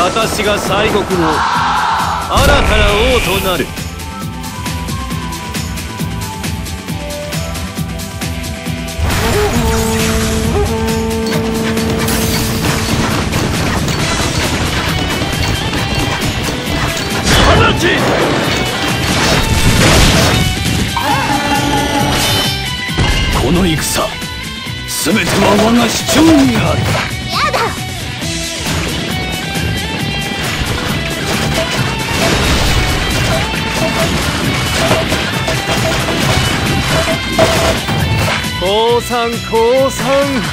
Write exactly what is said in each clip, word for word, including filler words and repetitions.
私が西国の新たな王となる。放ち！この戦、すべては我が主張にある。 やだ。 降参降参。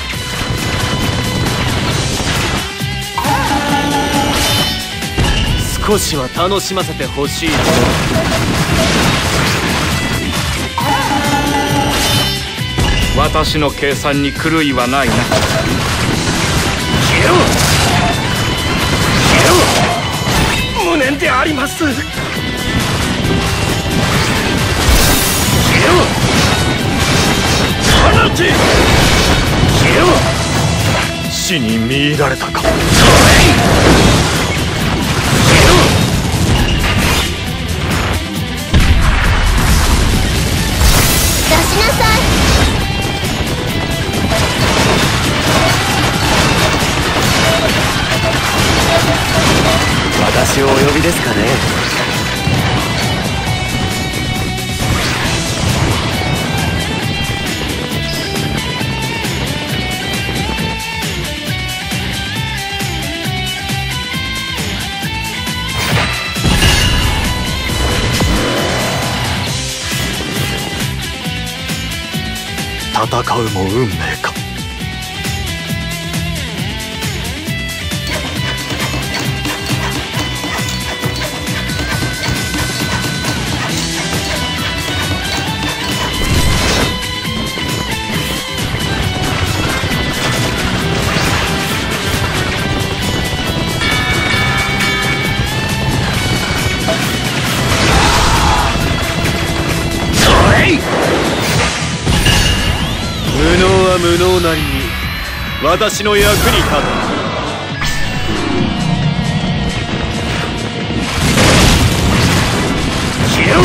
少しは楽しませてほしい。 私の計算に狂いはないな。 消えろ消えろ、無念であります。消えろ放ち、消えろ、死に見入られたか。消えろ、 出しなさい。 私をお呼びですかね。戦うも運命か。無能は無能なりに私の役に立つ。消えろ。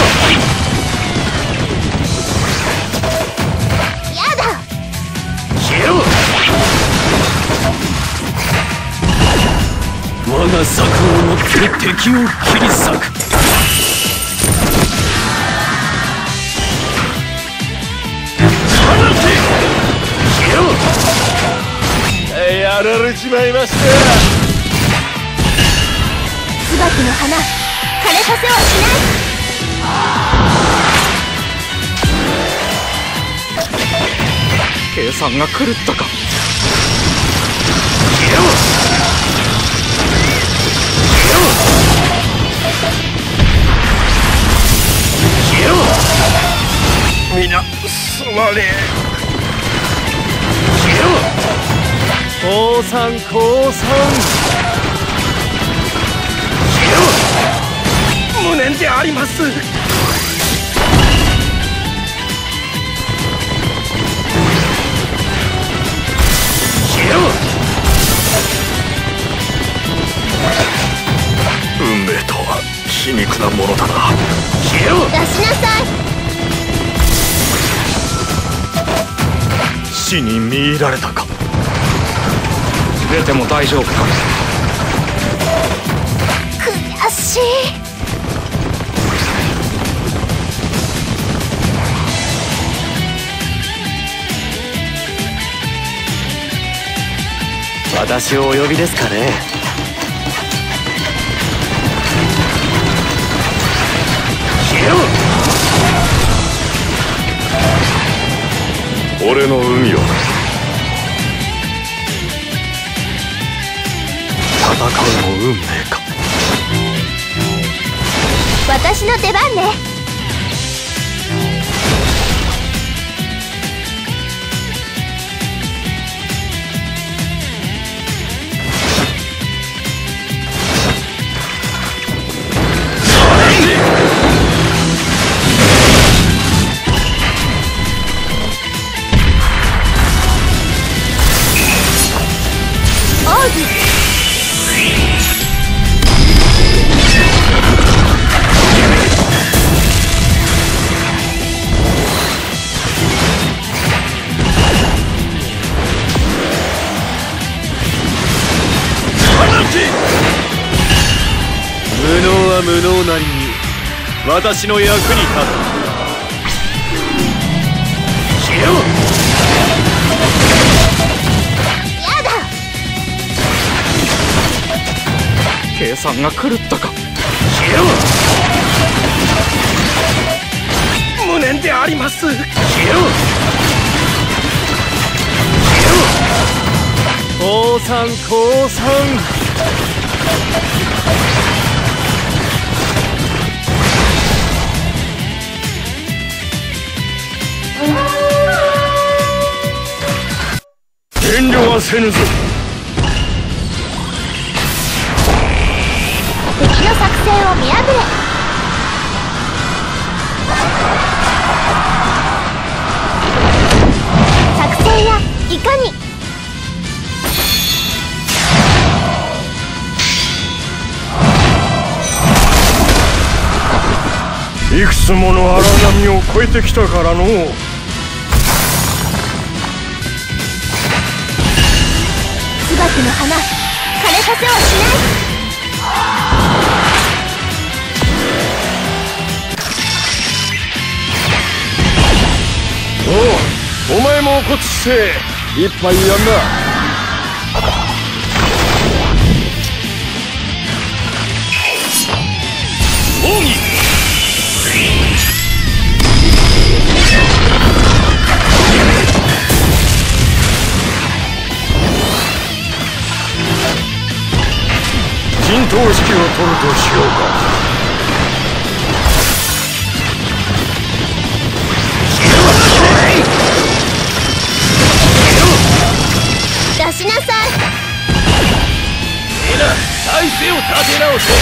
やだ。 消えろ。我が策をもって敵を切り裂く。やられちまいました。 椿の花、枯れさせはしない。 計算が狂ったか。 消えろ消えろ消えろ、皆すまねえ。消えろ、降参降参。消えろ、無念であります。消えろ。運命とは皮肉なものだな。消えろ。 出しなさい。 死に見入られたか。 出ても大丈夫か。 悔しい。 私をお呼びですかね。消えろ。俺の海を戦うも運命か。 私の出番ね。王子。 無能なりに私の役に立つ。消えろ。 やだ。 計算が狂ったか。 消えろ。無念であります。消えろ。降参降参。遠慮はせぬぞ。 敵の作戦を見破れ。作戦やいかに。 いくつもの荒波を越えてきたからのう。 椿の花、枯れさせはしない。 おう、お前もこっちせ一杯やんな。奥義陣頭指揮を取るとしようか。 出しなさい。 皆体勢を立て直せ。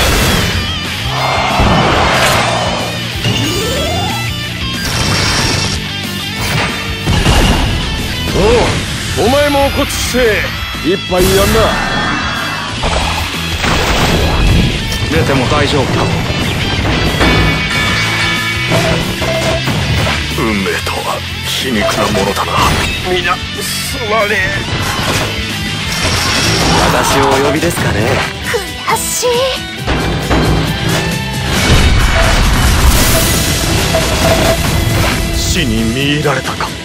おう、お前もこっちせ一杯やんな。 出ても大丈夫か。 運命とは皮肉なものだな。皆すまねえ。 私をお呼びですかね。 悔しい。 死に見入られたか。